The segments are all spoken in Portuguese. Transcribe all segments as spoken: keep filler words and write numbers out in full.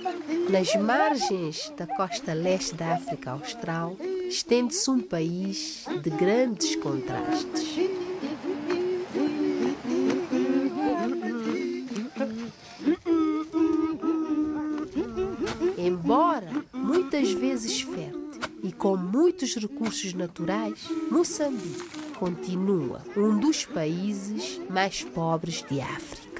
Nas margens da costa leste da África Austral, estende-se um país de grandes contrastes. Embora muitas vezes fértil e com muitos recursos naturais, Moçambique continua um dos países mais pobres de África.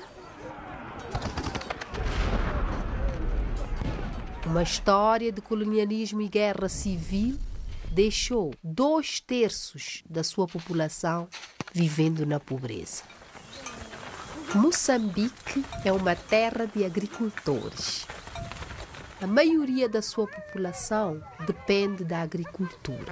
Uma história de colonialismo e guerra civil deixou dois terços da sua população vivendo na pobreza. Moçambique é uma terra de agricultores. A maioria da sua população depende da agricultura.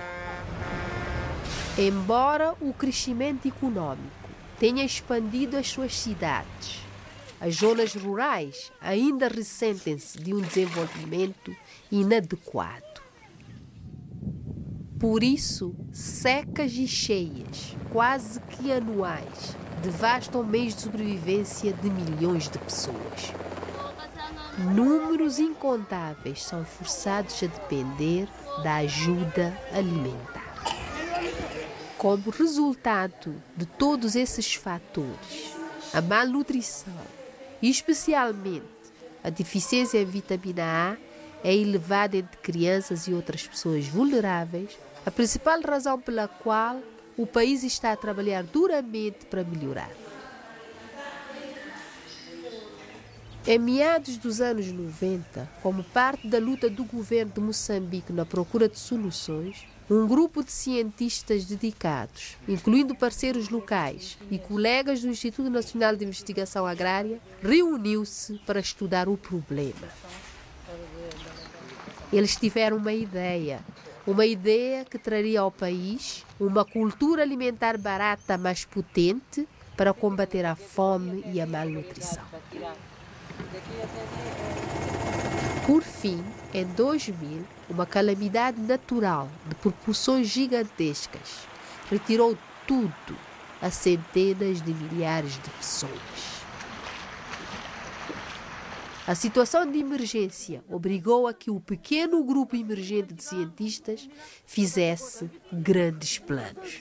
Embora o crescimento econômico tenha expandido as suas cidades, as zonas rurais ainda ressentem-se de um desenvolvimento inadequado. Por isso, secas e cheias, quase que anuais, devastam meios de sobrevivência de milhões de pessoas. Números incontáveis são forçados a depender da ajuda alimentar. Como resultado de todos esses fatores, a malnutrição, e especialmente a deficiência em vitamina A, é elevada entre crianças e outras pessoas vulneráveis, a principal razão pela qual o país está a trabalhar duramente para melhorar. Em meados dos anos noventa, como parte da luta do governo de Moçambique na procura de soluções, um grupo de cientistas dedicados, incluindo parceiros locais e colegas do Instituto Nacional de Investigação Agrária, reuniu-se para estudar o problema. Eles tiveram uma ideia, uma ideia que traria ao país uma cultura alimentar barata, mas potente, para combater a fome e a malnutrição. Por fim, em dois mil, uma calamidade natural de proporções gigantescas retirou tudo a centenas de milhares de pessoas. A situação de emergência obrigou a que o pequeno grupo emergente de cientistas fizesse grandes planos.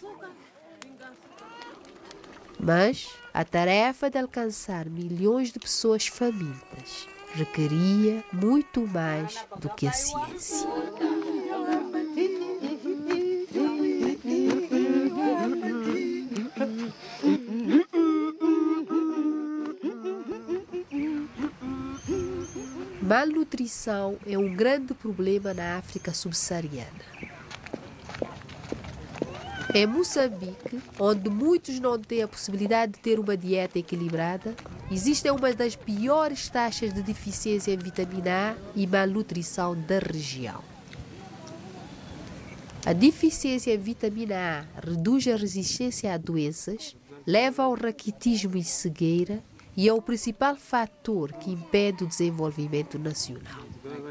Mas a tarefa de alcançar milhões de pessoas famintas requeria muito mais do que a ciência. Malnutrição é um grande problema na África subsaariana. Em Moçambique, onde muitos não têm a possibilidade de ter uma dieta equilibrada, existem uma das piores taxas de deficiência em vitamina A e malnutrição da região. A deficiência em vitamina A reduz a resistência a doenças, leva ao raquitismo e cegueira e é o principal fator que impede o desenvolvimento nacional.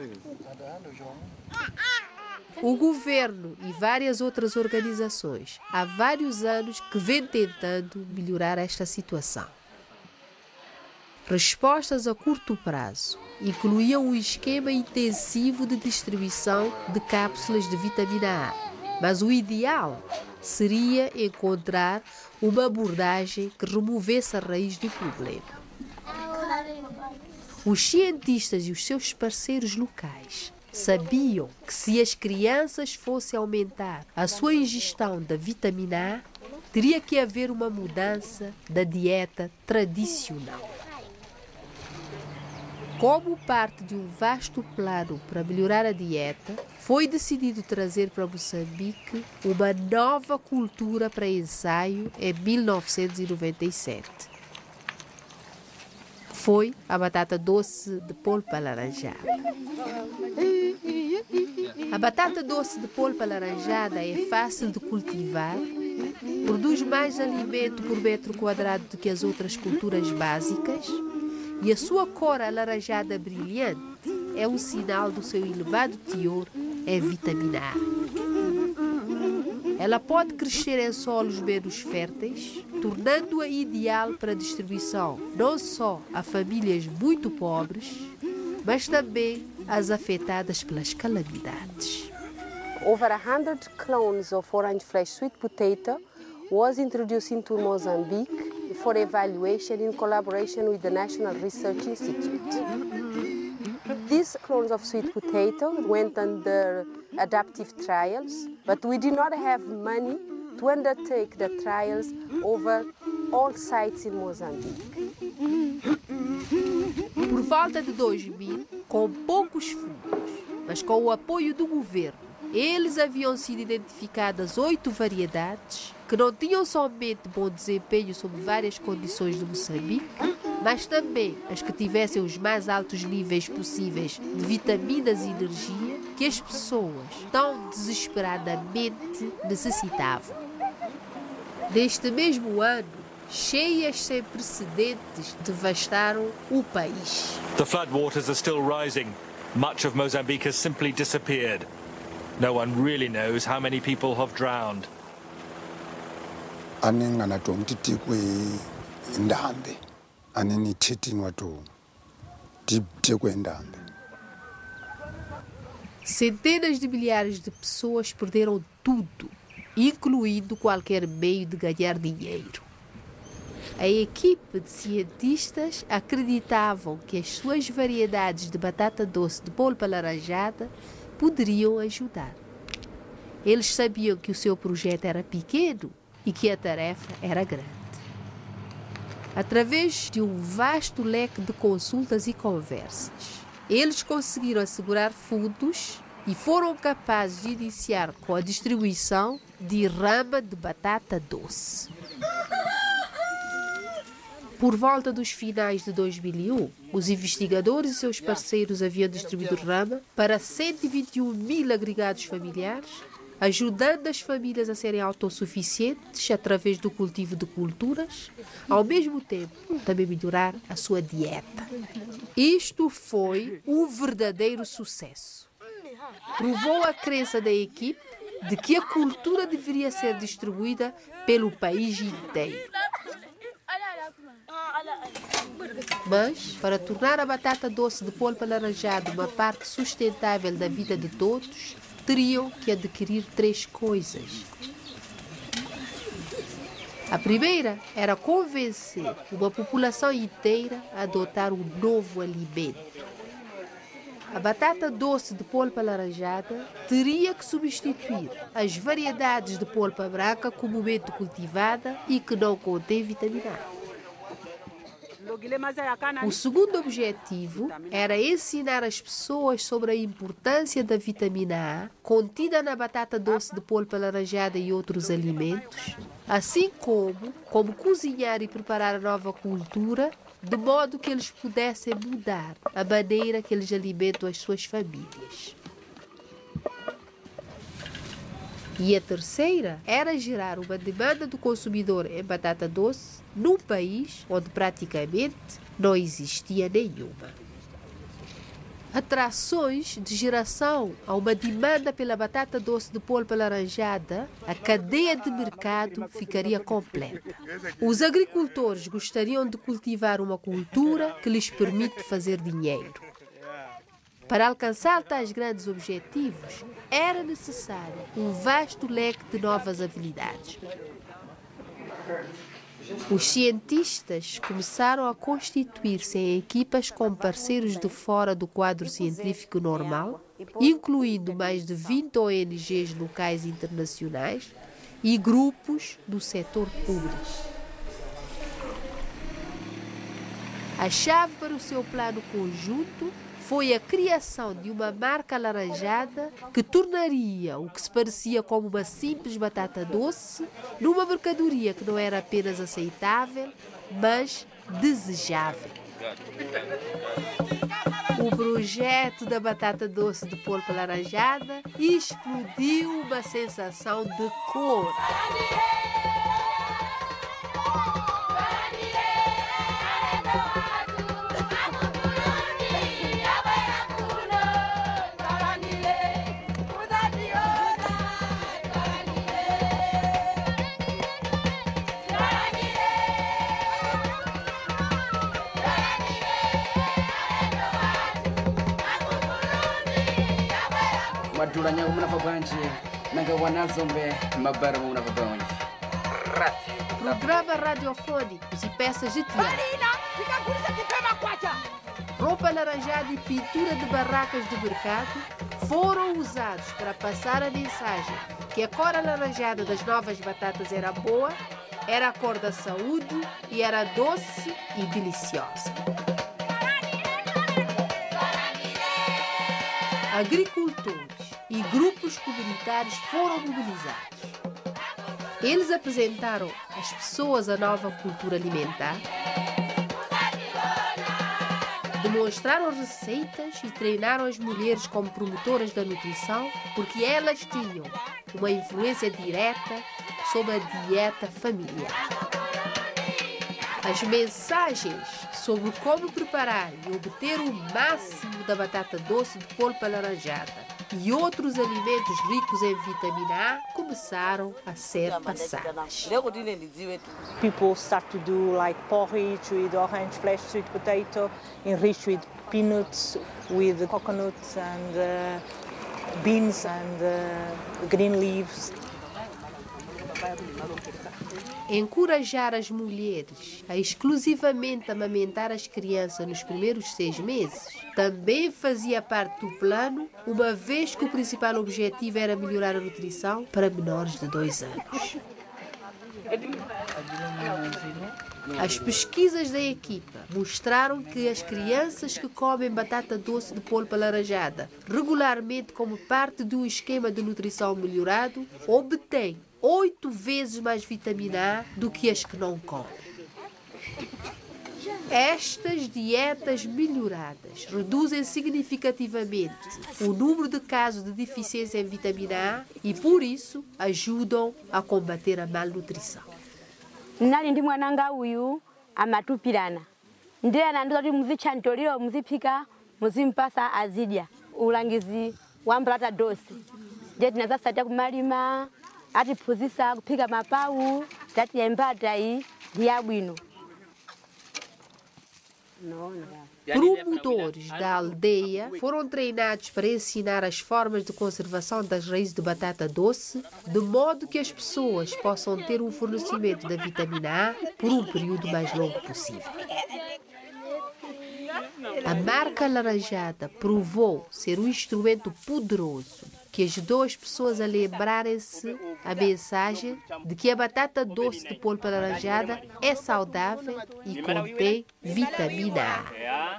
O governo e várias outras organizações há vários anos que vêm tentando melhorar esta situação. Respostas a curto prazo incluíam um esquema intensivo de distribuição de cápsulas de vitamina A, mas o ideal seria encontrar uma abordagem que removesse a raiz do problema. Os cientistas e os seus parceiros locais sabiam que se as crianças fossem aumentar a sua ingestão da vitamina A, teria que haver uma mudança da dieta tradicional. Como parte de um vasto plano para melhorar a dieta, foi decidido trazer para Moçambique uma nova cultura para ensaio em mil novecentos e noventa e sete. Foi a batata doce de polpa alaranjada. A batata doce de polpa alaranjada é fácil de cultivar, produz mais alimento por metro quadrado do que as outras culturas básicas e a sua cor alaranjada brilhante é um sinal do seu elevado teor em vitamina A. Ela pode crescer em solos menos férteis, tornando-a ideal para distribuição não só a famílias muito pobres, mas também as afetadas pelas calamidades. Over a hundred clones of orange flesh sweet potato was introduced into Mozambique for evaluation in collaboration with the National Research Institute. These clones of sweet potato went under adaptive trials, but we did not have money to undertake the trials over all sites in Mozambique. Por volta de dois mil, com poucos fundos, mas com o apoio do governo, eles haviam sido identificadas oito variedades que não tinham somente bom desempenho sob várias condições de Moçambique, mas também as que tivessem os mais altos níveis possíveis de vitaminas e energia que as pessoas tão desesperadamente necessitavam. Neste mesmo ano, cheias sem precedentes devastaram o país. The floodwaters are still rising. Much of Mozambique has simply disappeared. No one really knows how many people have drowned. Anengana tomtiti kwe ndambe. Aneni titi watu titi kwe ndambe. Centenas de milhares de pessoas perderam tudo, incluindo qualquer meio de ganhar dinheiro. A equipe de cientistas acreditavam que as suas variedades de batata doce de polpa alaranjada poderiam ajudar. Eles sabiam que o seu projeto era pequeno e que a tarefa era grande. Através de um vasto leque de consultas e conversas, eles conseguiram assegurar fundos e foram capazes de iniciar com a distribuição de rama de batata doce. Por volta dos finais de dois mil e um, os investigadores e seus parceiros haviam distribuído rama para cento e vinte e um mil agregados familiares, ajudando as famílias a serem autossuficientes através do cultivo de culturas, ao mesmo tempo também melhorar a sua dieta. Isto foi um verdadeiro sucesso. Provou a crença da equipe de que a cultura deveria ser distribuída pelo país inteiro. Mas, para tornar a batata doce de polpa alaranjada uma parte sustentável da vida de todos, teriam que adquirir três coisas. A primeira era convencer uma população inteira a adotar um novo alimento. A batata doce de polpa alaranjada teria que substituir as variedades de polpa branca comumente cultivada e que não contém vitamina A. O segundo objetivo era ensinar as pessoas sobre a importância da vitamina A contida na batata doce de polpa alaranjada e outros alimentos, assim como como cozinhar e preparar a nova cultura, de modo que eles pudessem mudar a maneira que eles alimentam as suas famílias. E a terceira era gerar uma demanda do consumidor em batata doce num país onde praticamente não existia nenhuma. Atrações de geração a uma demanda pela batata doce de polpa alaranjada, a cadeia de mercado ficaria completa. Os agricultores gostariam de cultivar uma cultura que lhes permite fazer dinheiro. Para alcançar tais grandes objetivos, era necessário um vasto leque de novas habilidades. Os cientistas começaram a constituir-se em equipas com parceiros de fora do quadro científico normal, incluindo mais de vinte O N Gs locais e internacionais e grupos do setor público. A chave para o seu plano conjunto foi a criação de uma marca alaranjada que tornaria o que se parecia como uma simples batata doce numa mercadoria que não era apenas aceitável, mas desejável. O projeto da batata doce de polpa alaranjada explodiu uma sensação de cor. madulanya munava bwanje nanga wanazombe mabara munava bwanje. Programa radiofônicos e peças de teatro. Roupa alaranjada e pintura de barracas de mercado foram usados para passar a mensagem que a cor alaranjada das novas batatas era boa, era a cor da saúde e era doce e deliciosa. Agricultores e grupos comunitários foram mobilizados. Eles apresentaram às pessoas a nova cultura alimentar, demonstraram receitas e treinaram as mulheres como promotoras da nutrição, porque elas tinham uma influência direta sobre a dieta familiar. As mensagens sobre como preparar e obter o máximo da batata doce de polpa alaranjada e outros alimentos ricos em vitamina A começaram a ser passadas. People start to do like porridge with orange flesh sweet potato, enriched with peanuts, with coconuts and uh, beans and uh, green leaves. Encorajar as mulheres a exclusivamente amamentar as crianças nos primeiros seis meses também fazia parte do plano, uma vez que o principal objetivo era melhorar a nutrição para menores de dois anos. As pesquisas da equipa mostraram que as crianças que comem batata doce de polpa alaranjada regularmente como parte de um esquema de nutrição melhorado obtêm oito vezes mais vitamina A do que as que não comem. Estas dietas melhoradas reduzem significativamente o número de casos de deficiência em vitamina A e, por isso, ajudam a combater a malnutrição. Nali ndi mwananga uyu amatupirana ndiye anandiza kuti muzichanjoliro muzipika muzimpasa azidya ulangizi wa batata dosi ndiye tinazasatya kumalima atiphunzitsa kuphika mapawu tati yembata iyi ndi yabwino. Promotores da aldeia foram treinados para ensinar as formas de conservação das raízes de batata doce, de modo que as pessoas possam ter um fornecimento da vitamina A por um período mais longo possível. A marca alaranjada provou ser um instrumento poderoso que ajudou as pessoas a lembrarem-se a mensagem de que a batata doce de polpa alaranjada é saudável e contém vitamina A.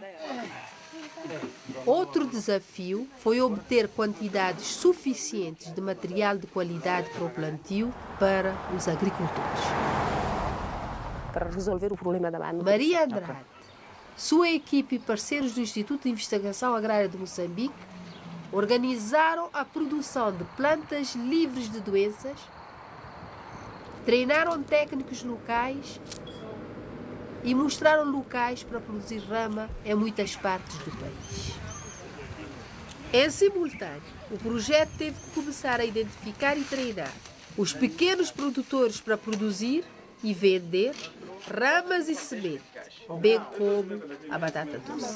Outro desafio foi obter quantidades suficientes de material de qualidade para o plantio para os agricultores. Para resolver o problema da malnutrição. Maria Andrade, sua equipe e parceiros do Instituto de Investigação Agrária de Moçambique organizaram a produção de plantas livres de doenças, treinaram técnicos locais e mostraram locais para produzir rama em muitas partes do país. Em simultâneo, o projeto teve que começar a identificar e treinar os pequenos produtores para produzir e vender ramas e sementes, bem como a batata doce.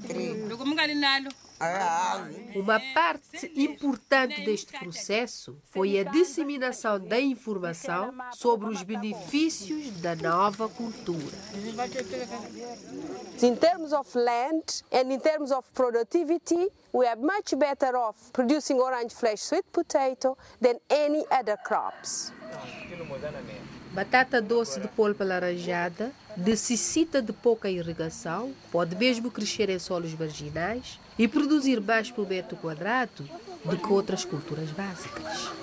Uma parte importante deste processo foi a disseminação da informação sobre os benefícios da nova cultura. In terms of land and in terms of productivity, we are much better off producing orange flesh sweet potato than any other crops. Batata doce de polpa alaranjada necessita de pouca irrigação, pode mesmo crescer em solos marginais e produzir mais por metro quadrado do que outras culturas básicas.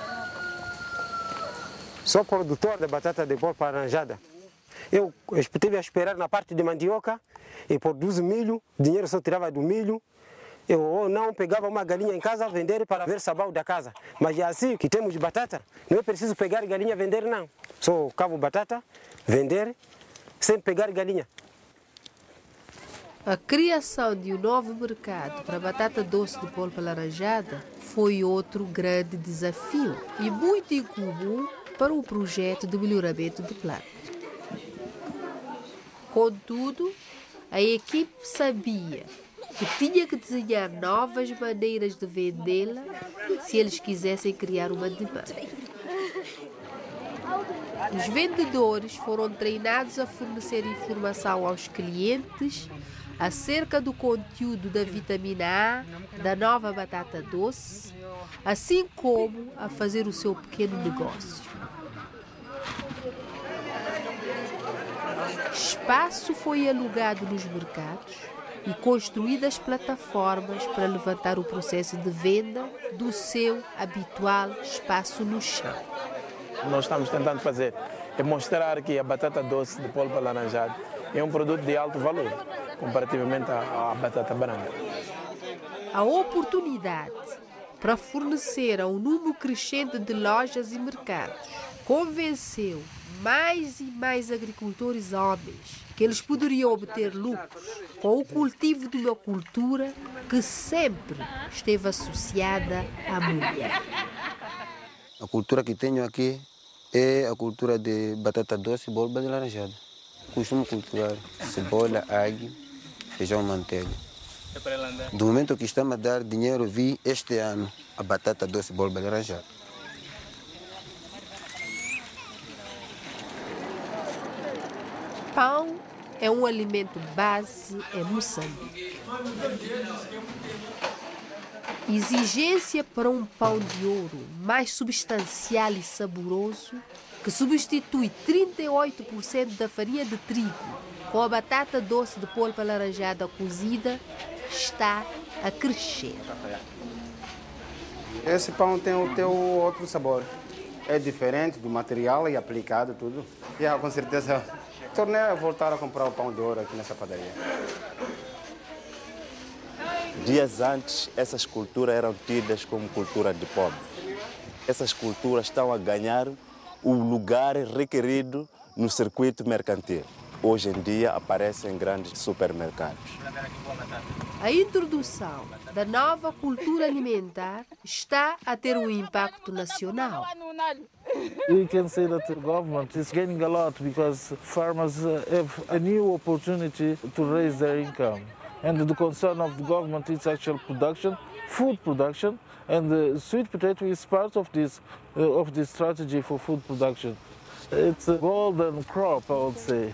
Sou produtor de batata de polpa alaranjada. Eu estive a esperar na parte de mandioca e produzo milho, dinheiro só tirava do milho. Eu ou não pegava uma galinha em casa, vender para ver sabão da casa. Mas é assim que temos batata. Não é preciso pegar galinha e vender, não. Só cavo batata, vender, sem pegar galinha. A criação de um novo mercado para a batata doce de polpa alaranjada foi outro grande desafio e muito incomum para um projeto de melhoramento de plantas. Contudo, a equipe sabia que tinha que desenhar novas maneiras de vendê-la se eles quisessem criar uma demanda. Os vendedores foram treinados a fornecer informação aos clientes acerca do conteúdo da vitamina A da nova batata doce, assim como a fazer o seu pequeno negócio. Espaço foi alugado nos mercados e construídas plataformas para levantar o processo de venda do seu habitual espaço no chão. Nós estamos tentando fazer é mostrar que a batata doce de polpa alaranjada é um produto de alto valor, comparativamente à, à batata branca. A oportunidade para fornecer a um número crescente de lojas e mercados convenceu mais e mais agricultores homens que eles poderiam obter lucros com o cultivo de uma cultura que sempre esteve associada à mulher. A cultura que tenho aqui é a cultura de batata doce e polpa de laranjada. Costumo cultivar cebola, alho, feijão, manteiga. Do momento que estamos a dar dinheiro, vi este ano a batata doce e polpa de laranjada. Pão é um alimento base em Moçambique. Exigência para um pão de ouro mais substancial e saboroso, que substitui trinta e oito por cento da farinha de trigo com a batata doce de polpa alaranjada cozida, está a crescer. Esse pão tem o teu outro sabor. É diferente do material e aplicado tudo. E yeah, com certeza tornei a voltar a comprar o pão de ouro aqui nessa padaria. Dias antes, essas culturas eram tidas como cultura de pobre. Essas culturas estão a ganhar o lugar requerido no circuito mercantil. Hoje em dia aparecem em grandes supermercados. A introdução da nova cultura alimentar está a ter um impacto nacional. We can say that the government is gaining a lot because farmers have a new opportunity to raise their income. And the concern of the government is actual production, food production, and the sweet potato is part of this uh, of this strategy for food production. It's a golden crop, I would say.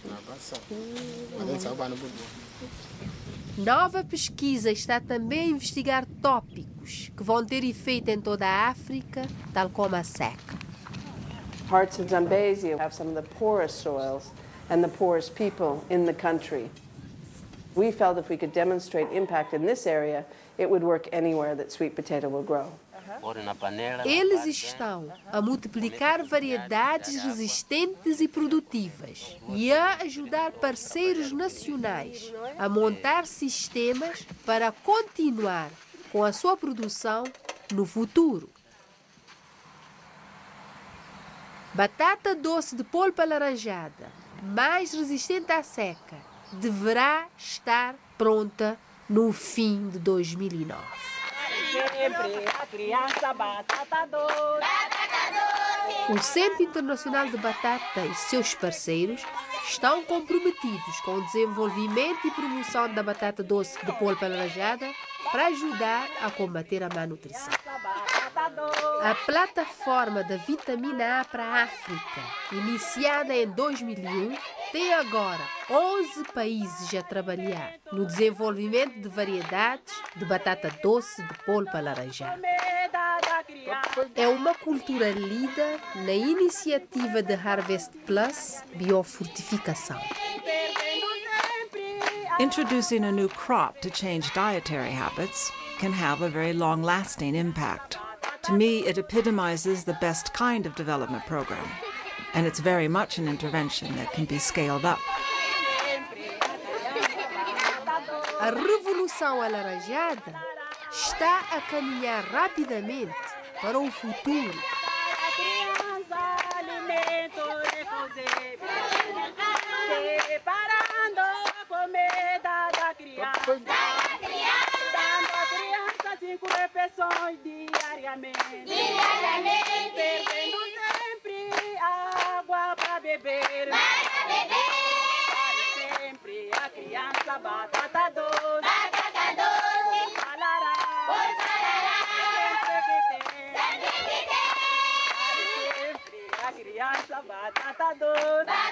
Nova pesquisa está também a investigar tópicos que vão ter efeito em toda a África, tal como a seca. Parts of Zambezi have some of the poorest soils and the poorest people in the country. We felt if we could demonstrate impact in this area, it would work anywhere that sweet potato will grow. Eles estão a multiplicar variedades resistentes e produtivas e a ajudar parceiros nacionais a montar sistemas para continuar com a sua produção no futuro. Batata doce de polpa alaranjada, mais resistente à seca, deverá estar pronta no fim de dois mil e nove. O Centro Internacional de Batata e seus parceiros estão comprometidos com o desenvolvimento e promoção da batata doce de polpa alaranjada para ajudar a combater a má nutrição. A plataforma da vitamina A para a África, iniciada em dois mil e um, tem agora onze países a trabalhar no desenvolvimento de variedades de batata doce de polpa alaranjada. É uma cultura líder na iniciativa de Harvest Plus Biofortificação. Introducing a new crop to change dietary habits can have a very long-lasting impact. To me, it epitomizes the best kind of development program, and it's very much an intervention that can be scaled up. A revolução alaranjada está a caminhar rapidamente para o futuro. Cinco refeições diariamente, diariamente, perdendo sempre água para beber, para beber, sempre a criança batata doce. Batata batata doce.